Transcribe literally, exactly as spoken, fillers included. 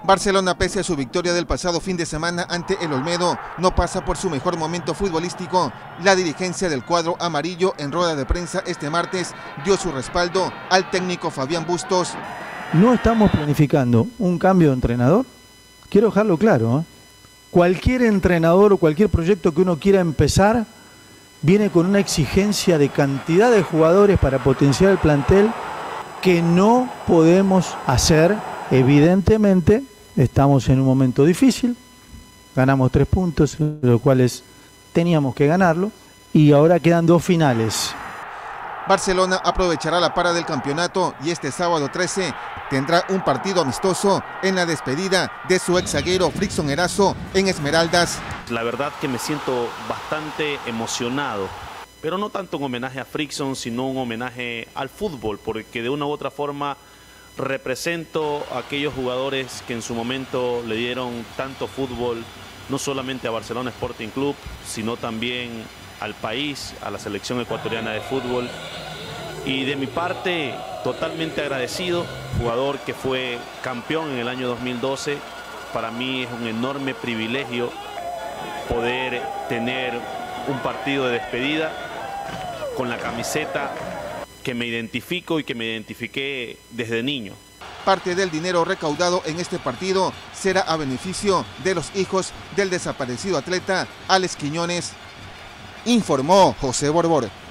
Barcelona, pese a su victoria del pasado fin de semana ante el Olmedo, no pasa por su mejor momento futbolístico. La dirigencia del cuadro amarillo en rueda de prensa este martes dio su respaldo al técnico Fabián Bustos. No estamos planificando un cambio de entrenador. Quiero dejarlo claro, ¿eh? Cualquier entrenador o cualquier proyecto que uno quiera empezar viene con una exigencia de cantidad de jugadores para potenciar el plantel que no podemos hacer. Evidentemente estamos en un momento difícil, ganamos tres puntos, los cuales teníamos que ganarlo, y ahora quedan dos finales. Barcelona aprovechará la para del campeonato y este sábado trece tendrá un partido amistoso en la despedida de su ex zaguero Frickson Erazo en Esmeraldas. La verdad que me siento bastante emocionado, pero no tanto un homenaje a Frickson, sino un homenaje al fútbol, porque de una u otra forma represento a aquellos jugadores que en su momento le dieron tanto fútbol, no solamente a Barcelona Sporting Club, sino también al país, a la selección ecuatoriana de fútbol. Y de mi parte, totalmente agradecido, jugador que fue campeón en el año dos mil doce. Para mí es un enorme privilegio poder tener un partido de despedida con la camiseta que me identifico y que me identifiqué desde niño. Parte del dinero recaudado en este partido será a beneficio de los hijos del desaparecido atleta Alex Quiñones, informó José Borbor.